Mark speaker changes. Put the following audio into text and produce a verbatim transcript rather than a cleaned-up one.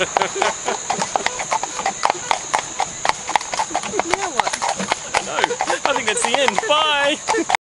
Speaker 1: Now what?
Speaker 2: I don't know. I think that's the end. Bye!